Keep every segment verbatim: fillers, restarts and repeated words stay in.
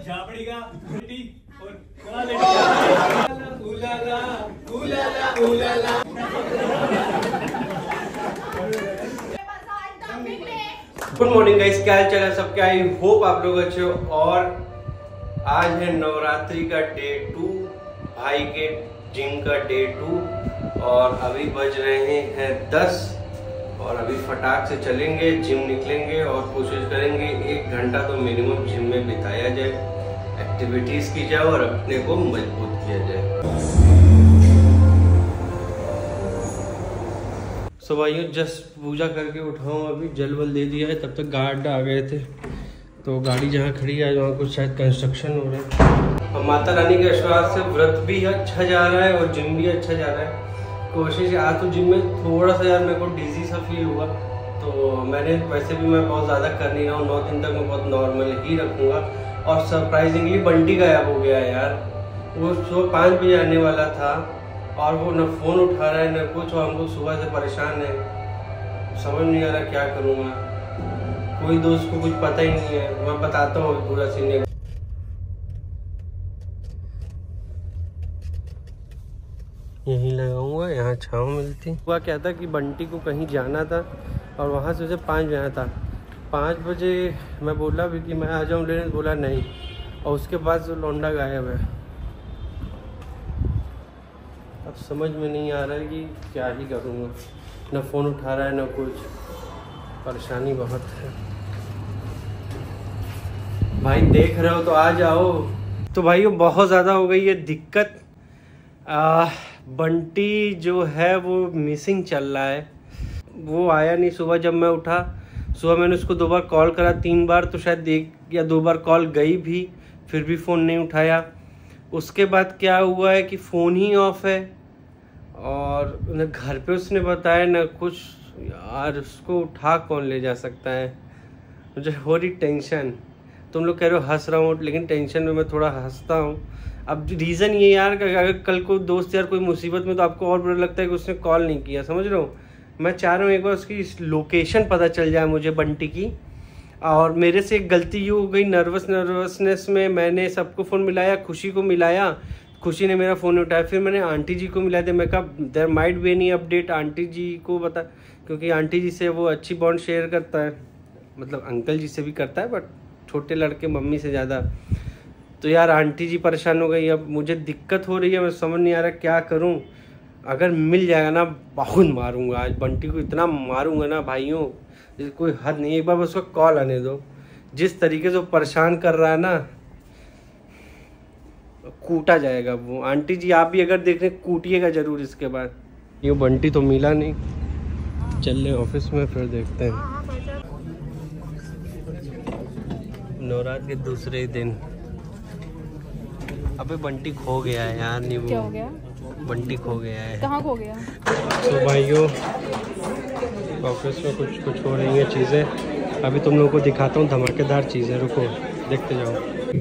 झापड़ी का और क्वालिटी उलाला उलाला उलाला। गुड मॉर्निंग गाइस, क्या हाल चाल है सबके? आई होप आप लोग अच्छे हो। और आज है नवरात्रि का डे टू, भाई के जिम का डे टू, और अभी बज रहे हैं दस और अभी फटाक से चलेंगे, जिम निकलेंगे और कोशिश करेंगे एक घंटा तो मिनिमम जिम में बिताया जाए, एक्टिविटीज की जाए और अपने को मजबूत किया जाए। सो भाइयों, जस्ट पूजा करके उठाऊँ, अभी जल वल दे दिया है, तब तक गार्ड आ गए थे। तो गाड़ी जहाँ खड़ी है वहाँ कुछ शायद कंस्ट्रक्शन हो रहा है। और माता रानी के आशीर्वाद से व्रत भी अच्छा जा रहा है और जिम भी अच्छा जा रहा है। कोशिश, आज तो जिम में थोड़ा सा यार मेरे को डिजी सा फील हुआ, तो मैंने वैसे भी मैं बहुत ज़्यादा कर नहीं रहा हूँ, नौ दिन तक मैं बहुत नॉर्मल ही रखूँगा। और सरप्राइजिंगली बंटी गायब हो गया है यार। वो सुबह पाँच बजे आने वाला था और वो न फ़ोन उठा रहा है न कुछ, और हम लोग सुबह से परेशान है, समझ नहीं आ रहा क्या करूँ मैं। कोई दोस्त को कुछ पता ही नहीं है, मैं बताता हूँ पूरा सीन। यहीं लगाऊंगा, यहाँ छाँव मिलती। हुआ क्या था कि बंटी को कहीं जाना था और वहाँ से उसे पाँच बजे आना था। पाँच बजे मैं बोला भी कि मैं आ जाऊँ लेने, बोला नहीं, और उसके बाद जो लौंडा गायब है। अब समझ में नहीं आ रहा है कि क्या ही करूँगा, न फ़ोन उठा रहा है न कुछ, परेशानी बहुत है। भाई देख रहे हो तो आ जाओ। तो भाइयों बहुत ज़्यादा हो गई है दिक्कत। आ, बंटी जो है वो मिसिंग चल रहा है, वो आया नहीं। सुबह जब मैं उठा, सुबह मैंने उसको दो बार कॉल करा, तीन बार तो शायद देख, या दो बार कॉल गई भी, फिर भी फ़ोन नहीं उठाया। उसके बाद क्या हुआ है कि फ़ोन ही ऑफ है, और न घर पे उसने बताया न कुछ। यार उसको उठा कौन ले जा सकता है? मुझे हो रही टेंशन। तुम लोग कह रहे हो हंस रहा हूँ, लेकिन टेंशन में मैं थोड़ा हंसता हूँ। अब रीज़न ये यार कि अगर कल को दोस्त यार कोई मुसीबत में, तो आपको और बुरा लगता है कि उसने कॉल नहीं किया, समझ रहे हो? मैं चाह रहा हूँ एक बार उसकी लोकेशन पता चल जाए मुझे, बंटी की। और मेरे से एक गलती ये हो गई, नर्वस नर्वसनेस में मैंने सबको फ़ोन मिलाया, खुशी को मिलाया, खुशी ने मेरा फ़ोन नहीं उठाया। फिर मैंने आंटी जी को मिलाया था, मैं कहा there might be any update, aunty ji को बता, क्योंकि आंटी जी से वो अच्छी बॉन्ड शेयर करता है, मतलब अंकल जी से भी करता है, बट छोटे लड़के मम्मी से ज़्यादा। तो यार आंटी जी परेशान हो गई, अब मुझे दिक्कत हो रही है, मैं समझ नहीं आ रहा क्या करूं। अगर मिल जाएगा ना, बहुत मारूंगा आज बंटी को, इतना मारूंगा ना भाइयों, जैसे कोई हद नहीं। एक बार उसका कॉल आने दो, जिस तरीके से वो परेशान कर रहा है ना, कूटा जाएगा वो। आंटी जी आप भी अगर देख रहे, कूटिएगा जरूर इसके बाद। ये बंटी तो मिला नहीं, चल रहे ऑफिस में, फिर देखते हैं। नवरात्र के दूसरे दिन अबे बंटी खो गया है यार। नहीं, क्या हो गया? बंटी खो गया है। कहाँ खो गया? तो भाइयों ऑफिस में कुछ कुछ हो रही हैं चीज़ें, अभी तुम लोगों को दिखाता हूँ धमाकेदार चीज़ें, रुको देखते जाओ।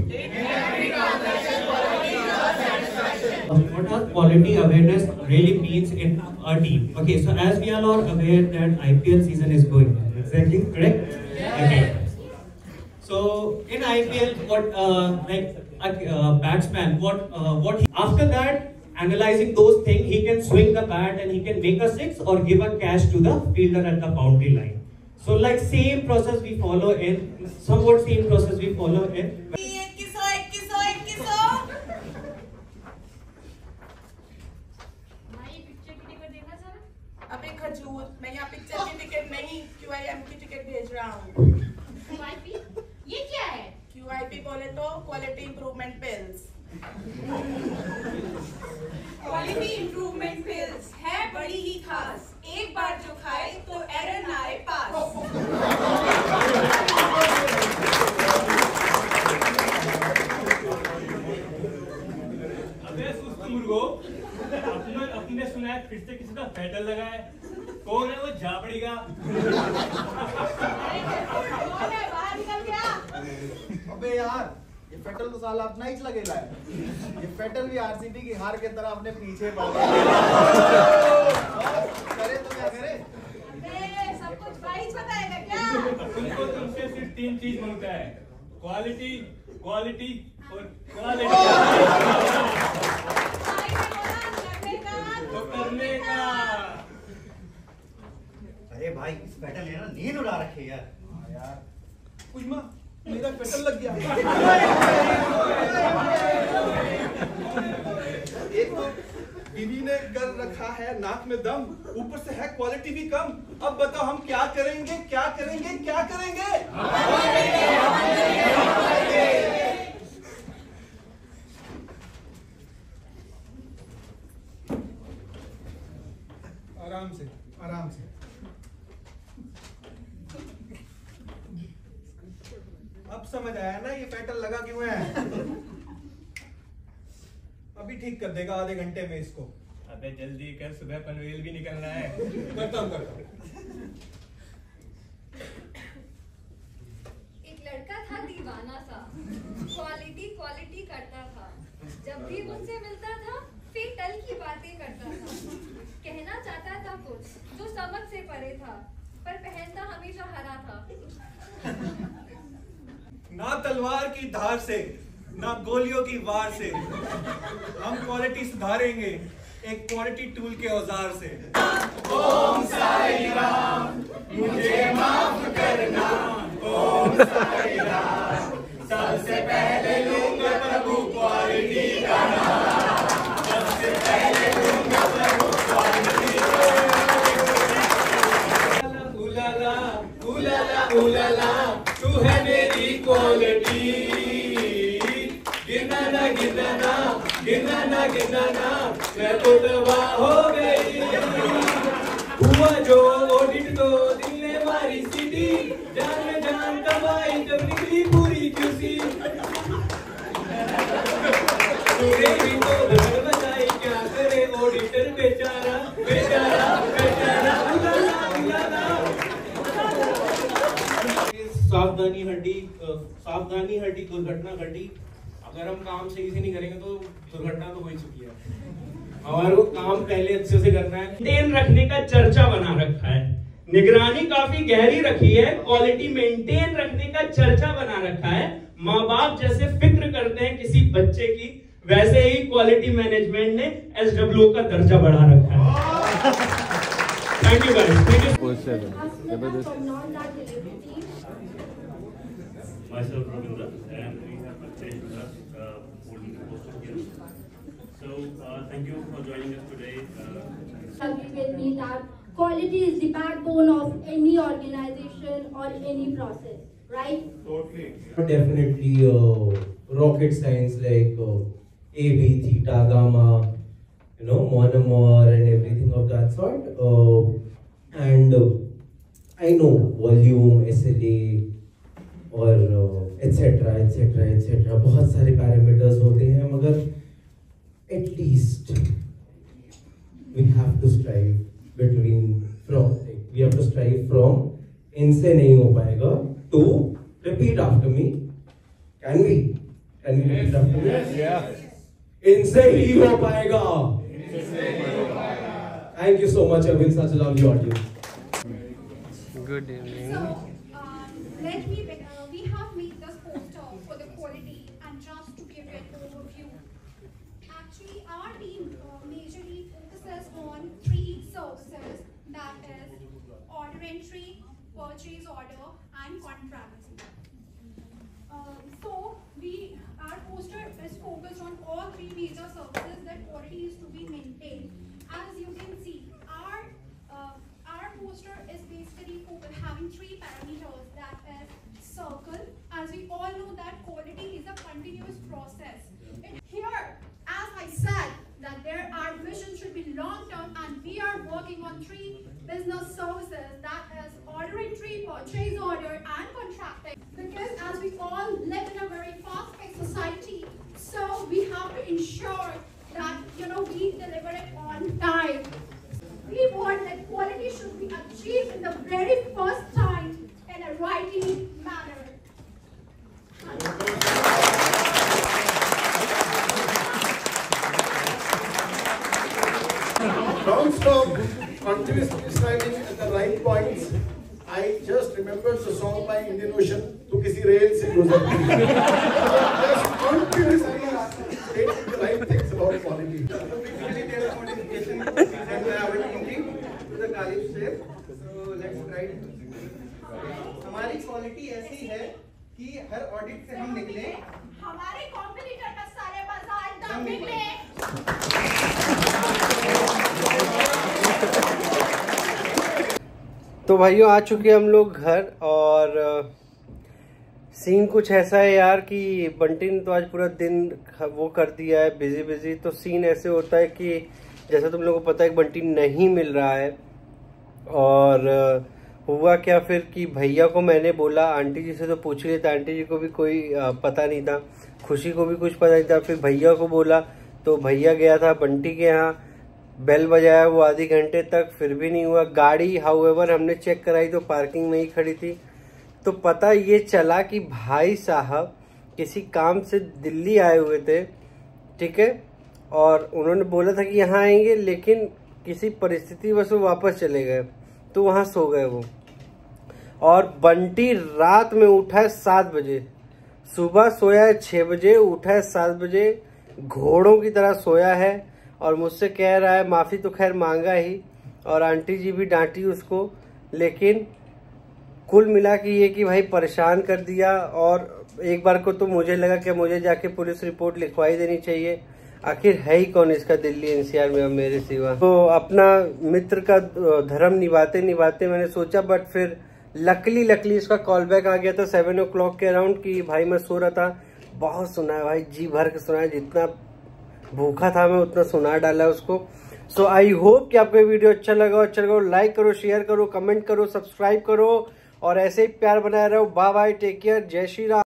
What does quality awareness really means in our team? Okay, so as we all are aware that I P L season is going on, exactly correct? Okay. So in I P L, what uh, like a uh, batsman, what uh, what he, after that analyzing those things, he can swing the bat and he can make a six or give a catch to the fielder at the boundary line. So like same process we follow in, somewhat same process we follow in. अबे खजूर, मैं यहाँ picture की ticket नहीं, Q I M की ticket भेज रहा हूँ। Q I P? ये क्या है? क्यू आई पी बोले तो quality improvement pills. Quality improvement pills है बड़ी ही खास, एक बार जो खाए तो एरर ना आए पास। अबे सुस्त मुर्गो, आपने अपने सुना है फिर से किसी का फेटल लगा है? कौन है वो झापड़ी का? कौन है, बाहर निकल गया? अबे यार, ये फेटल तो साला अपना ही लगेला है। ये फेटल भी आरसीबी की हार के तरह अपने पीछे पड़ गया। करे तो क्या करे? सब कुछ भाई बताएगा क्या? तुमको तुमसे सिर्फ तीन चीज मांगता है, क्वालिटी, क्वालिटी और क्वालिटी तो करने का। अरे भाई इस पेटल ने ना नींद उड़ा रखी है यार। हाँ यार कुछ माँ मेरा पेटल लग गया। एक तो बीवी ने कर रखा है नाक में दम, ऊपर से है क्वालिटी भी कम। अब बताओ हम क्या करेंगे क्या करेंगे क्या करेंगे? आराम से आराम से। अब समझ आया ना ये पेटल लगा क्यों है? अभी ठीक कर देगा आधे घंटे में इसको। अबे जल्दी कर, सुबह पनवेल भी निकलना है। करता हूँ करता हूँ। एक लड़का था दीवाना सा, क्वालिटी क्वालिटी करता था। जब भी मुझसे मिलता था फिर कल की बातें करता था। कहना चाहता था कुछ जो समझ से परे था, पर पहनता हमेशा हरा था। ना तलवार की धार से ना गोलियों की वार से हम क्वालिटी सुधारेंगे एक क्वालिटी टूल के औजार से। ओम साई राम मुझे माफ करना, ओम साई राम सबसे पहले लूंगा प्रभु क्वालिटी का नाम, सबसे पहले लूंगा प्रभु क्वालिटी का नाम। उलाला उलाला उलाला तू है मेरी क्वालिटी, गिरना गिरना गिरना गिरना मैं तो तबाह हो गई। हुआ जो ऑडिट तो दिल ने मारी सीटी, जान में जान कमाई जब निकली पूरी क्यूसी। पूरे भी तो धड़ बताई क्या करे ऑडिटर बेचारा बेचारा बेचारा। उलाला उलाला सावधानी हड्डी सावधानी हड्डी दुर्घटना घटी। अगर हम काम सही से नहीं करेंगे तो दुर्घटना तो हो ही चुकी है। हमारे को काम पहले अच्छे से करना है। मेंटेन रखने का चर्चा बना रखा है, निगरानी काफी गहरी रखी है, क्वालिटी मेंटेन रखने का चर्चा बना रखा है। माँ बाप जैसे फिक्र करते हैं किसी बच्चे की, वैसे ही क्वालिटी मैनेजमेंट ने एस डब्ल्यू का दर्जा बढ़ा रखा है। Thank you guys, thank you. Myself, Ravindra, and we have Pritesh with us, uh, holding the post here. So, uh, thank you for joining us today. Uh, Agree with me that quality is the backbone of any organization or any process, right? Totally. Definitely uh, rocket science like uh, A, B, theta, gamma, you know, monomer and everything of that sort. Uh, and uh, I know volume, S L A, और etcetera etcetera etcetera बहुत सारे parameters होते हैं, मगर at least we have to strive between from we have to strive from इनसे नहीं हो पाएगा to repeat after me. Can we can we repeat after me? इनसे ही हो पाएगा। Thank you so much Arvind, such a lovely audience. Good evening. So, um, let me begin. We have made this poster for the quality, and just to give you an overview, actually our team uh, majorly focuses on three services, that is order entry, purchase order, and contract. Um, so we our poster is focused on all three major services that quality is to be maintained. As you can see, our uh, our poster is basically having three parameters, that is circle, as we all know that quality is a continuous process. Here, as I said, that there our vision should be long term, and we are working on three business services, that is order entry, purchase order, and contracting. Because as we all live in a very fast-paced society, so we have to ensure that you know we deliver it on time. We want that quality should be achieved in the very first time in a writing manner. Don't stop continuously striving at the right points. I just remembered the song by Indian Ocean, "Tu kisi rail se guzarti." हमारी quality ऐसी है कि हर audit से हम निकले, हमारे competitor का सारे बाजार दम निकले। तो भाइयों आ चुके हम लोग घर, और सीन कुछ ऐसा है यार कि बंटी ने तो आज पूरा दिन वो कर दिया है बिजी बिजी। तो सीन ऐसे होता है कि जैसा तुम लोगों को पता है कि बंटी नहीं मिल रहा है, और हुआ क्या फिर कि भैया को मैंने बोला, आंटी जी से तो पूछ लिया था, आंटी जी को भी कोई पता नहीं था, खुशी को भी कुछ पता नहीं था। फिर भैया को बोला तो भैया गया था बंटी के यहाँ, बेल बजाया वो आधे घंटे तक, फिर भी नहीं हुआ। गाड़ी हाउएवर हमने चेक कराई तो पार्किंग में ही खड़ी थी। तो पता ये चला कि भाई साहब किसी काम से दिल्ली आए हुए थे, ठीक है, और उन्होंने बोला था कि यहाँ आएंगे, लेकिन किसी परिस्थिति वश वो वापस चले गए, तो वहाँ सो गए वो। और बंटी रात में उठा है सात बजे, सुबह सोया है छः बजे, उठा है सात बजे, घोड़ों की तरह सोया है, और मुझसे कह रहा है, माफ़ी तो खैर मांगा ही, और आंटी जी भी डांटी उसको, लेकिन कुल मिला के ये कि भाई परेशान कर दिया। और एक बार को तो मुझे लगा कि मुझे जाके पुलिस रिपोर्ट लिखवाई देनी चाहिए, आखिर है ही कौन इसका दिल्ली एनसीआर में अब मेरे सिवा। तो अपना मित्र का धर्म निभाते निभाते मैंने सोचा, बट फिर लकली लकली इसका कॉल बैक आ गया था सेवन ओ क्लॉक के अराउंड कि भाई मैं सो रहा था। बहुत सुना है भाई, जी भर के सुना है, जितना भूखा था मैं उतना सुना डाला उसको। सो आई होप कि आपको ये वीडियो अच्छा लगा, अच्छा लगा लाइक करो, शेयर करो, कमेंट करो, सब्सक्राइब करो, और ऐसे ही प्यार बनाए रहो। बाय बाय, टेक केयर, जय श्री राम।